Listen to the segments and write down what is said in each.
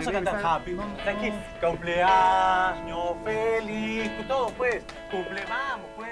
vamos a cantar happy. Tranquilo. Cumpleaños feliz, todo pues. Vamos pues.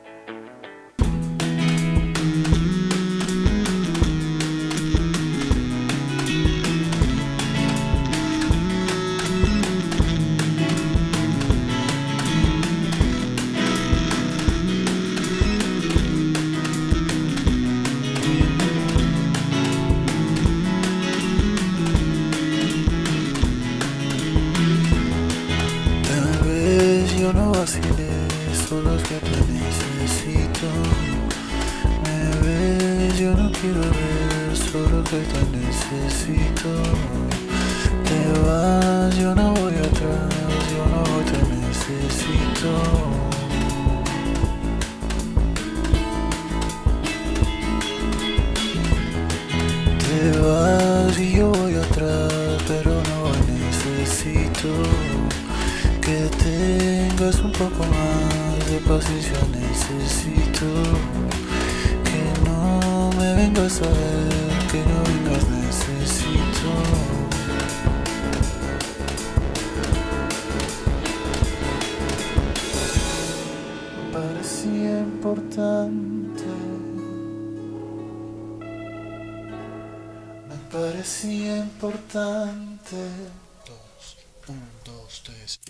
Yo no vacilé, solo es que te necesito. Me ves, yo no quiero ver, solo que te necesito. Te vas, yo no voy atrás, yo no voy, te necesito. Te vas y yo voy atrás, pero no necesito que tengas un poco más de paciencia. Necesito que no me vengas a ver, que no vengas, necesito. Me parecía importante, me parecía importante. 1, 2, 3.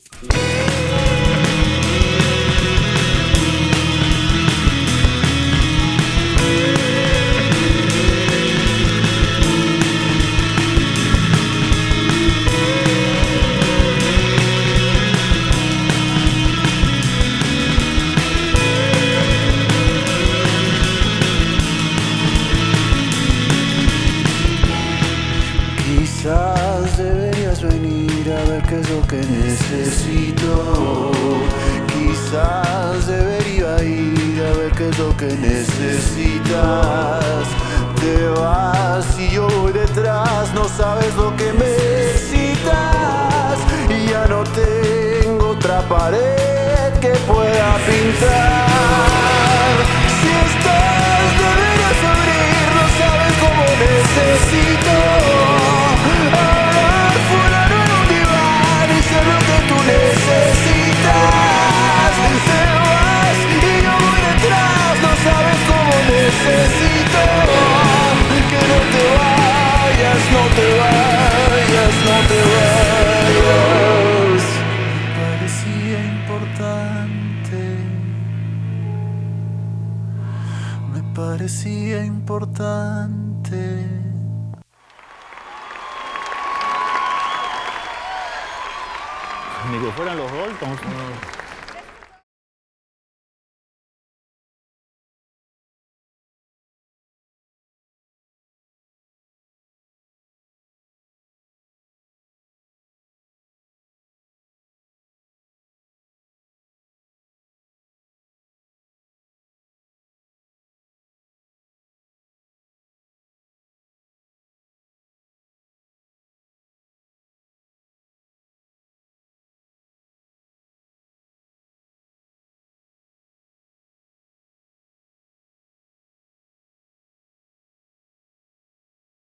Quizás deberías venir a ver qué es lo que necesito. Quizás debería ir a ver qué es lo que necesitas. Te vas y yo voy detrás, no sabes lo que necesitas. Y ya no tengo otra pared que pueda pintar. Si estás, deberías abrir, no sabes cómo necesito. Necesito que no te vayas, no te vayas, no te vayas. Me parecía importante, me parecía importante. Ni que fueran los Roltons.